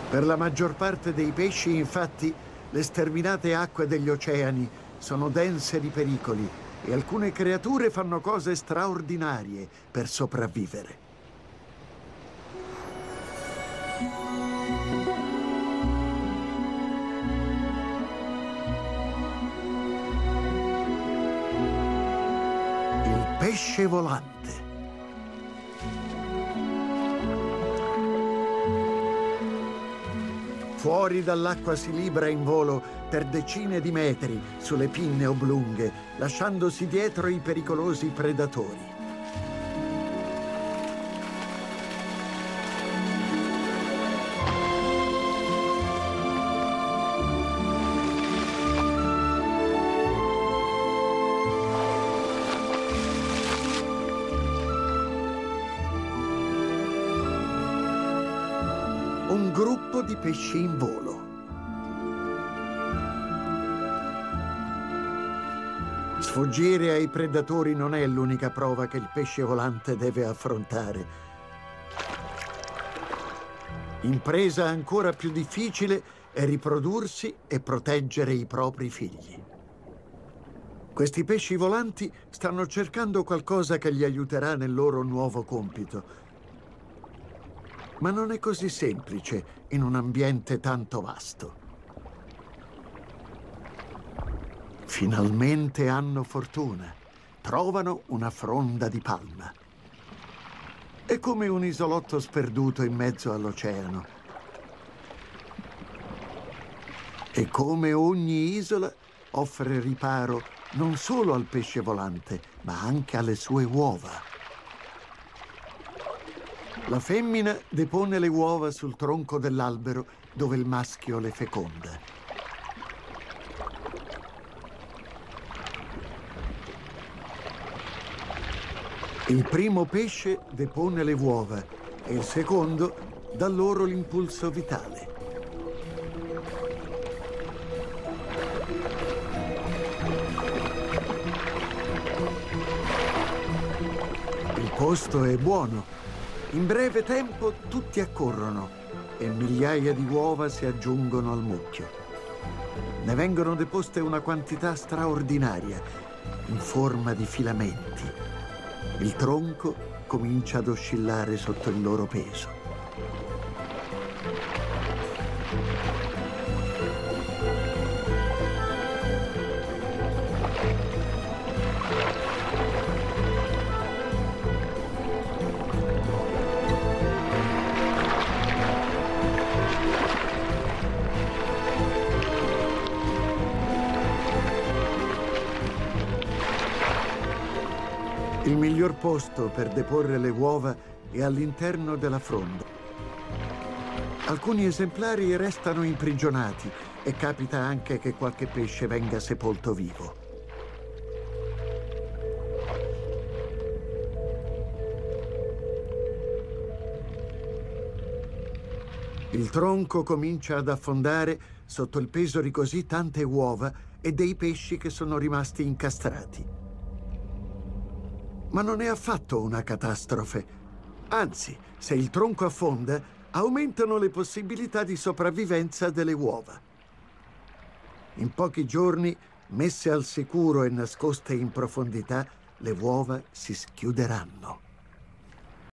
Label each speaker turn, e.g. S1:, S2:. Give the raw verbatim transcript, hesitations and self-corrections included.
S1: Per la maggior parte dei pesci, infatti, le sterminate acque degli oceani sono dense di pericoli e alcune creature fanno cose straordinarie per sopravvivere. Il pesce volante. Fuori dall'acqua si libra in volo per decine di metri sulle pinne oblunghe, lasciandosi dietro i pericolosi predatori. Un gruppo di pesci in volo. Sfuggire ai predatori non è l'unica prova che il pesce volante deve affrontare. Impresa ancora più difficile è riprodursi e proteggere i propri figli. Questi pesci volanti stanno cercando qualcosa che gli aiuterà nel loro nuovo compito. Ma non è così semplice in un ambiente tanto vasto. Finalmente hanno fortuna. Trovano una fronda di palma. È come un isolotto sperduto in mezzo all'oceano. E come ogni isola offre riparo non solo al pesce volante, ma anche alle sue uova. La femmina depone le uova sul tronco dell'albero dove il maschio le feconda. Il primo pesce depone le uova e il secondo dà loro l'impulso vitale. Il posto è buono. In breve tempo tutti accorrono e migliaia di uova si aggiungono al mucchio. Ne vengono deposte una quantità straordinaria, in forma di filamenti. Il tronco comincia ad oscillare sotto il loro peso. Il miglior posto per deporre le uova è all'interno della fronda. Alcuni esemplari restano imprigionati e capita anche che qualche pesce venga sepolto vivo. Il tronco comincia ad affondare sotto il peso di così tante uova e dei pesci che sono rimasti incastrati. Ma non è affatto una catastrofe. Anzi, se il tronco affonda, aumentano le possibilità di sopravvivenza delle uova. In pochi giorni, messe al sicuro e nascoste in profondità, le uova si schiuderanno.